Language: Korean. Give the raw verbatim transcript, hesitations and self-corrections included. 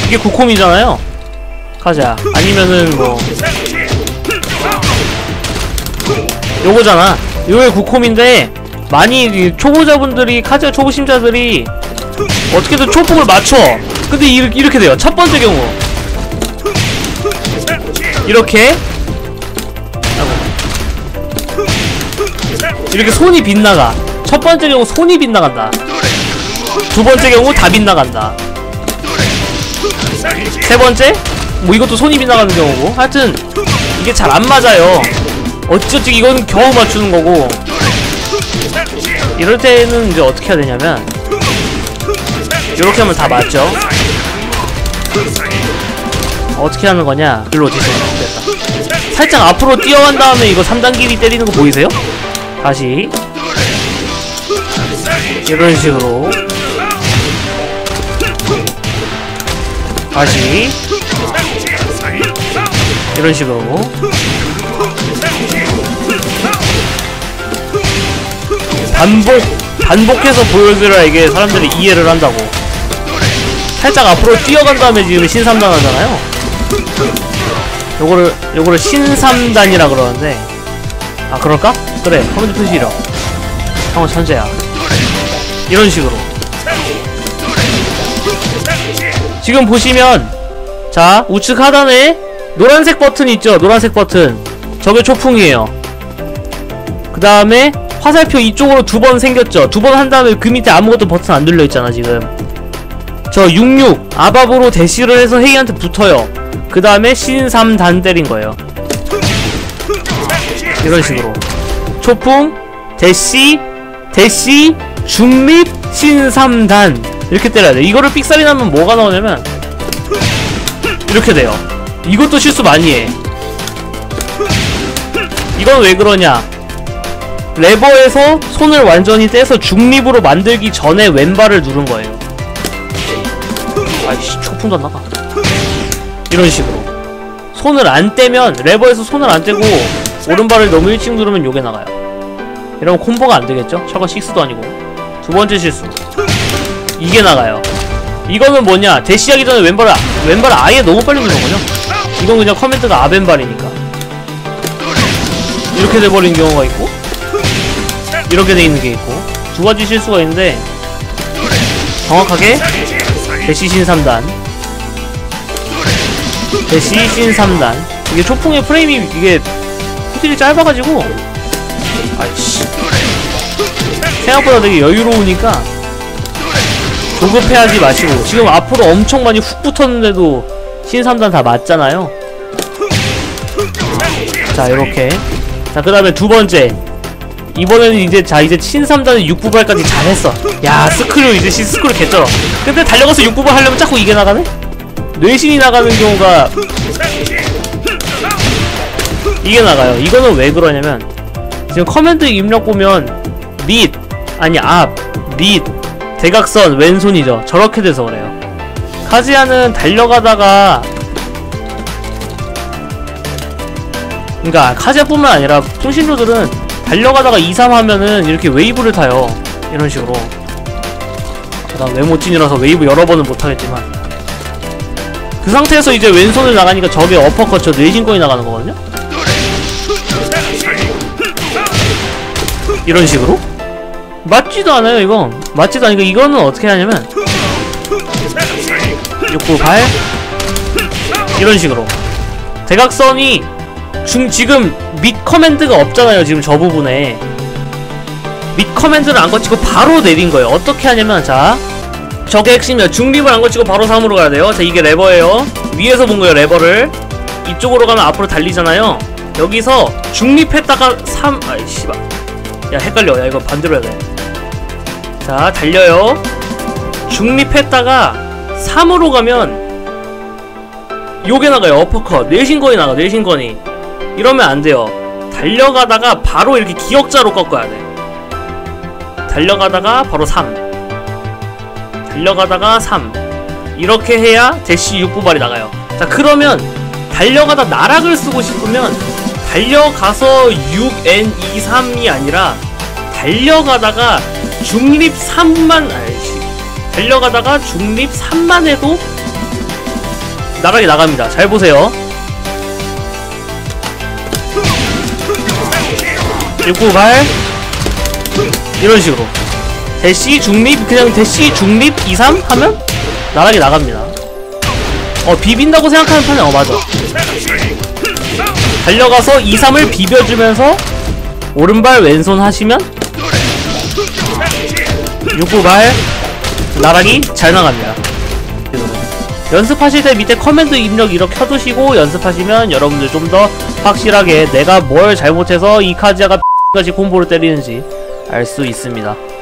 이게 구콤이잖아요. 가자. 아니면은 뭐 요거잖아. 요게 구콤인데 많이 초보자분들이 카즈야 초보심자들이 어떻게든 초폭을 맞춰. 근데 이, 이렇게 돼요. 첫 번째 경우 이렇게 이렇게 손이 빗나가. 첫 번째 경우 손이 빗나간다. 두 번째 경우 다 빗나간다. 세 번째 뭐 이것도 손이 빗나가는 경우고. 하여튼 이게 잘 안 맞아요. 어찌어찌 이건 겨우 맞추는 거고. 이럴 때는 이제 어떻게 해야 되냐면 이렇게 하면 다 맞죠. 어떻게 하는 거냐. 일로 어디 있어. 됐다. 살짝 앞으로 뛰어간 다음에 이거 삼 단 길이 때리는 거 보이세요? 다시 이런 식으로 다시 이런 식으로 반복 반복해서 보여드려야 이게 사람들이 이해를 한다고. 살짝 앞으로 뛰어간 다음에 지금 신삼단 하잖아요. 요거를 요거를 신삼단이라 그러는데. 아 그럴까? 그래. 커맨드 표시 이력. 형은 천재야. 이런 식으로. 지금 보시면 자 우측 하단에 노란색 버튼 있죠. 노란색 버튼. 저게 초풍이에요. 그 다음에 화살표 이쪽으로 두 번 생겼죠. 두 번 한 다음에 그 밑에 아무것도 버튼 안 눌려있잖아 지금. 저 육육 아밥으로 대시를 해서 헤이한테 붙어요. 그 다음에 신삼단 때린 거예요. 이런 식으로 초풍, 대시, 대시, 중립, 신삼단 이렇게 때려야 돼. 이거를 삑살이 나면 뭐가 나오냐면 이렇게 돼요. 이것도 실수 많이 해. 이건 왜 그러냐. 레버에서 손을 완전히 떼서 중립으로 만들기 전에 왼발을 누른 거예요. 아이씨 초풍도 안 나가. 이런 식으로 손을 안 떼면, 레버에서 손을 안 떼고 오른발을 너무 일찍 누르면 요게 나가요. 이러면 콤보가 안 되겠죠? 저건 식스도 아니고. 두 번째 실수 이게 나가요. 이거는 뭐냐, 대시하기 전에 왼발을 왼발을 아예 너무 빨리 누른 거죠. 이건 그냥 커맨드가 아벤발이니까 이렇게 돼버린 경우가 있고, 이렇게 돼 있는 게 있고, 두 가지 실수가 있는데 정확하게 대시 신삼단, 대시 신삼단. 이게 초풍의 프레임이 이게 후딜이 짧아가지고 아이씨 생각보다 되게 여유로우니까 조급해하지 마시고. 지금 앞으로 엄청 많이 훅 붙었는데도 신삼단 다 맞잖아요. 자 요렇게. 자 그 다음에 두 번째, 이번에는 이제 자 이제 신삼단은 육부발까지 잘했어. 야 스크류 이제 신 스크류 개쩔어. 근데 달려가서 육부발 하려면 자꾸 이게 나가네? 뇌신이 나가는 경우가 이게 나가요. 이거는 왜 그러냐면 지금 커맨드 입력 보면 밑 아니 앞 밑 대각선 왼손이죠. 저렇게 돼서 그래요. 카즈야는 달려가다가, 그니까 카즈야뿐만 아니라 풍신루들은 달려가다가 이, 삼 하면은 이렇게 웨이브를 타요. 이런 식으로. 난 외모찐이라서 웨이브 여러 번은 못하겠지만, 그 상태에서 이제 왼손을 나가니까 저게 어퍼컷, 저 뇌신권이 나가는 거거든요? 이런 식으로? 맞지도 않아요 이거. 맞지도 않으니까 이거는 어떻게 하냐면 육구발 이런 식으로 대각선이 중 지금 밑 커맨드가 없잖아요. 지금 저 부분에 밑 커맨드를 안 거치고 바로 내린 거예요. 어떻게 하냐면 자 저게 핵심이야. 중립을 안 거치고 바로 삼으로 가야 돼요. 자 이게 레버예요. 위에서 본 거예요. 레버를 이쪽으로 가면 앞으로 달리잖아요. 여기서 중립했다가 삼 아이 씨발 야 헷갈려. 야 이거 반대로 해야 돼. 자 달려요. 중립했다가 삼으로 가면 요게 나가요. 어퍼컷 뇌신건이 나가. 뇌신건이 이러면 안 돼요. 달려가다가 바로 이렇게 기역자로 꺾어야 돼. 달려가다가 바로 삼, 달려가다가 삼, 이렇게 해야 대시 육부발이 나가요. 자 그러면 달려가다 나락을 쓰고 싶으면 달려가서 육 엔 이, 삼이 아니라 달려가다가 중립 삼만 아이씨 달려가다가 중립 삼만 해도 나락이 나갑니다. 잘 보세요. 일 구 발 이런 식으로 대시 중립 그냥 대시 중립 이 삼 하면 나락이 나갑니다. 어 비빈다고 생각하는 편이 어 맞아. 달려가서 이 삼을 비벼주면서 오른발 왼손 하시면 육 구 발 나락이 잘 나갑니다. 연습하실 때 밑에 커맨드 입력 이렇게 켜두시고 연습하시면 여러분들 좀 더 확실하게 내가 뭘 잘못해서 이 카즈야가 같이 콤보를 때리는지 알 수 있습니다.